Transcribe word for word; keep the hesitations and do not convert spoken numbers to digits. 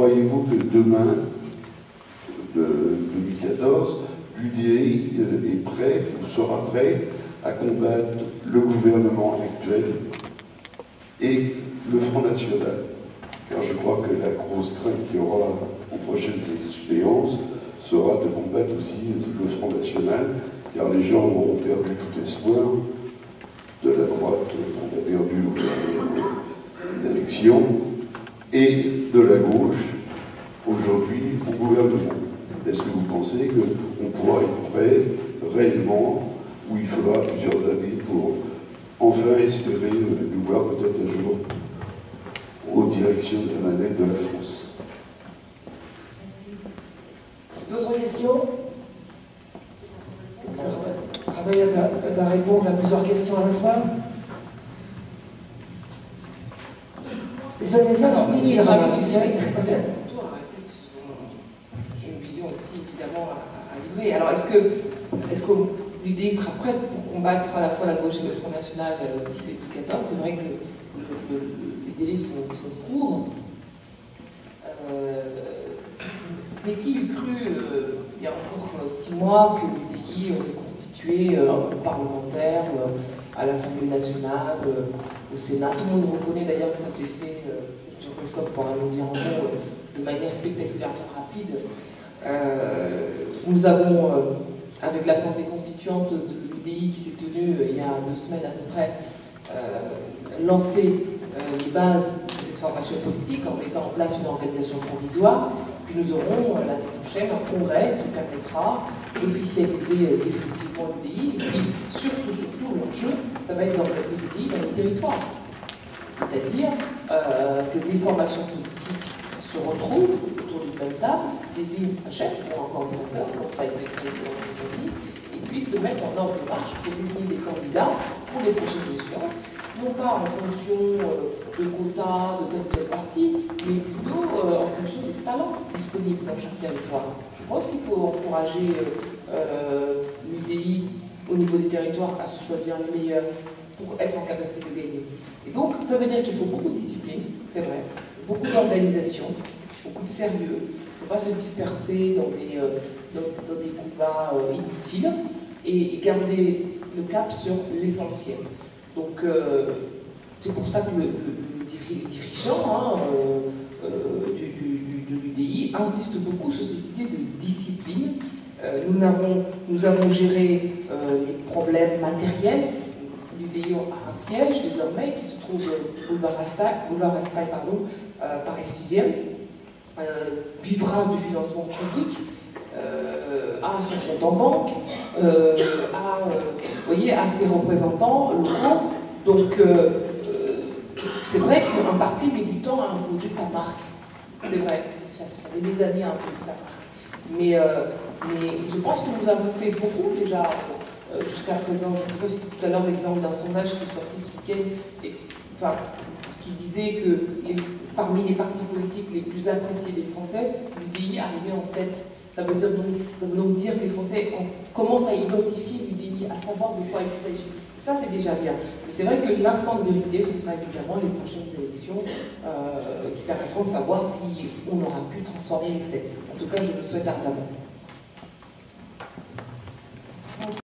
croyez-vous que demain, de deux mille quatorze, l'U D I est prêt, ou sera prêt, à combattre le gouvernement actuel et le Front National? Car je crois que la grosse crainte qu'il y aura aux prochaines échéances sera de combattre aussi le Front National, car les gens auront perdu tout espoir de la droite qu'on a perdu aux élections, et de la gauche, aujourd'hui, au gouvernement. Est-ce que vous pensez qu'on pourra être prêt réellement, ou il faudra plusieurs années pour enfin espérer nous voir peut-être un jour aux directions de la manette de la France? D'autres questions? Raphaël va, va répondre à plusieurs questions à la fois. Les Onésiens sont timides, Raphaël. J'ai une vision aussi évidemment à, à livrer. Alors est-ce que, est-ce que l'U D I sera prête pour combattre à la fois la gauche et le Front National d'ici deux mille quatorze? C'est vrai que le, le, le, les délais sont, sont courts. Euh, mais qui eût cru, euh, il y a encore six mois, que l'U D I aurait constitué euh, un groupe parlementaire euh, à l'Assemblée nationale, euh, au Sénat. Tout le monde reconnaît d'ailleurs que ça s'est fait, euh, Jean-Christophe pourra nous dire en gros, euh, de manière spectaculairement rapide. Euh, nous avons, euh, avec l'Assemblée constituante de l'U D I qui s'est tenue euh, il y a deux semaines à peu près, euh, lancé euh, les bases de cette formation politique en mettant en place une organisation provisoire. Puis nous aurons euh, l'année prochaine un congrès qui permettra d'officialiser euh, définitivement l'U D I. Et puis surtout, surtout, l'enjeu, ça va être d'organiser l'U D I dans les territoires. C'est-à-dire euh, que des formations politiques se retrouvent autour d'une même table, désignent un chef ou un coordinateur, comme ça a été créé ces organisations, et puis se mettre en ordre de marche pour désigner des candidats pour les prochaines échéances, non pas en fonction euh, de quotas de tel ou tel parti, mais plutôt euh, en fonction des talents disponibles dans chaque territoire. Je pense qu'il faut encourager euh, l'U D I au niveau des territoires à se choisir les meilleurs pour être en capacité de gagner. Et donc, ça veut dire qu'il faut beaucoup de discipline, c'est vrai, beaucoup d'organisation, beaucoup de sérieux. Il ne faut pas se disperser dans des, euh, dans, dans des combats euh, inutiles et, et garder le cap sur l'essentiel. Donc, euh, c'est pour ça que le, le, le dirigeant hein, euh, euh, du, du, de l'U D I insiste beaucoup sur cette idée de discipline. Euh, nous, avons, nous avons géré euh, les problèmes matériels. L'U D I a un siège désormais qui se trouve boulevard Raspail, boulevard Raspail pardon, euh, Paris sixième, euh, vivra du financement public, euh, a son compte en banque, euh, a, euh, vous voyez, a ses représentants locaux. Donc euh, euh, c'est vrai qu'un parti met du temps à imposer sa marque. C'est vrai, ça, ça fait des années à imposer sa marque. Mais, euh, mais je pense que nous avons fait beaucoup déjà. Euh, jusqu'à présent. Je vous ai aussi tout à l'heure l'exemple d'un sondage qui est sorti ce week-end, enfin, qui disait que les, parmi les partis politiques les plus appréciés des Français, l'U D I arrivait en tête. Ça veut dire donc, donc dire que les Français on commencent à identifier l'U D I, à savoir de quoi il s'agit. Ça, c'est déjà bien. Mais c'est vrai que l'instant de vérité, ce sera évidemment les prochaines élections euh, qui permettront de savoir si on aura pu transformer l'essai. En tout cas, je le souhaite ardemment.